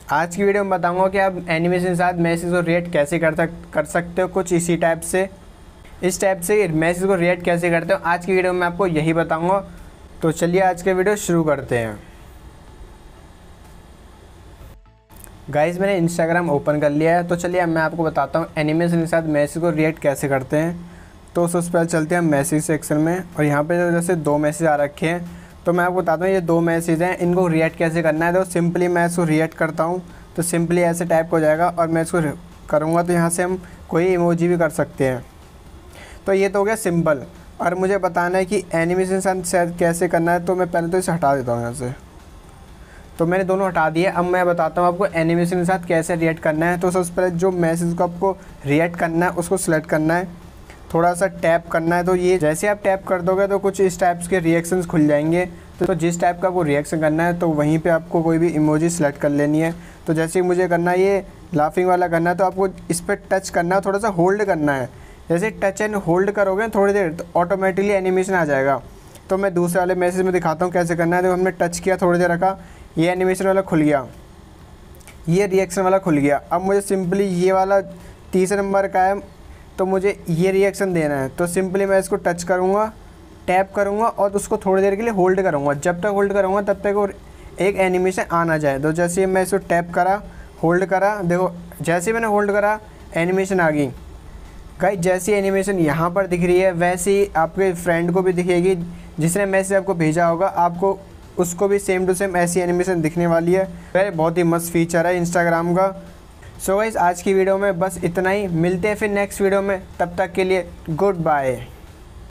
आज की वीडियो में बताऊंगा कि आप एनिमेशन के साथ मैसेज को रिएक्ट कैसे कर सकते हो, कुछ इसी टाइप से, इस टाइप से मैसेज को रिएक्ट कैसे करते हो। आज की वीडियो में मैं आपको यही बताऊंगा। तो चलिए आज का वीडियो शुरू करते हैं। गाइस मैंने इंस्टाग्राम ओपन कर लिया है, तो चलिए अब मैं आपको बताता हूँ एनिमेशन के साथ मैसेज को रिएक्ट कैसे करते हैं। तो सबसे पहले चलते हैं मैसेज सेक्शन में, और यहाँ पे जैसे 2 मैसेज आ रखे हैं, तो मैं आपको बताता हूँ ये 2 मैसेज हैं, इनको रिएक्ट कैसे करना है। तो सिंपली मैं इसको रिएक्ट करता हूँ, तो सिंपली ऐसे टाइप हो जाएगा, और मैं इसको करूँगा तो यहाँ से हम कोई इमोजी भी कर सकते हैं। तो ये तो हो गया सिंपल। और मुझे बताना है कि एनिमेशन साथ कैसे करना है, तो मैं पहले तो इसे हटा देता हूँ यहाँ से। तो मैंने दोनों हटा दिए। अब मैं बताता हूँ आपको एनिमेशन के साथ कैसे रिएक्ट करना है। तो सबसे पहले जो मैसेज को आपको रिएक्ट करना है उसको सिलेक्ट करना है, थोड़ा सा टैप करना है। तो ये जैसे आप टैप कर दोगे तो कुछ इस टाइप्स के रिएक्शंस खुल जाएंगे। तो जिस टाइप का आपको रिएक्शन करना है तो वहीं पे आपको कोई भी इमोजी सेलेक्ट कर लेनी है। तो जैसे मुझे करना है ये लाफिंग वाला करना है, तो आपको इस पर टच करना है, थोड़ा सा होल्ड करना है। जैसे टच एंड होल्ड करोगे थोड़ी देर तो ऑटोमेटिकली एनिमेशन आ जाएगा। तो मैं दूसरे वाले मैसेज में दिखाता हूँ कैसे करना है। तो हमने टच किया, थोड़ी देर रखा, ये एनिमेशन वाला खुल गया, ये रिएक्शन वाला खुल गया। अब मुझे सिंपली ये वाला तीसरे नंबर का है, तो मुझे ये रिएक्शन देना है। तो सिंपली मैं इसको टच करूँगा, टैप करूँगा और उसको थोड़ी देर के लिए होल्ड करूँगा। जब तक होल्ड करूँगा तब तक वो एक एनिमेशन आ ना जाए। तो जैसे मैं इसको टैप करा, होल्ड करा, देखो जैसे मैंने होल्ड करा एनिमेशन आ गई। गाइस जैसी एनिमेशन यहाँ पर दिख रही है वैसे ही आपके फ्रेंड को भी दिखेगी, जिसने मैसेज आपको भेजा होगा, आपको उसको भी सेम टू सेम ऐसी एनिमेशन दिखने वाली है। वह बहुत ही मस्त फीचर है इंस्टाग्राम का। सो गाइस आज की वीडियो में बस इतना ही, मिलते हैं फिर नेक्स्ट वीडियो में, तब तक के लिए गुड बाय।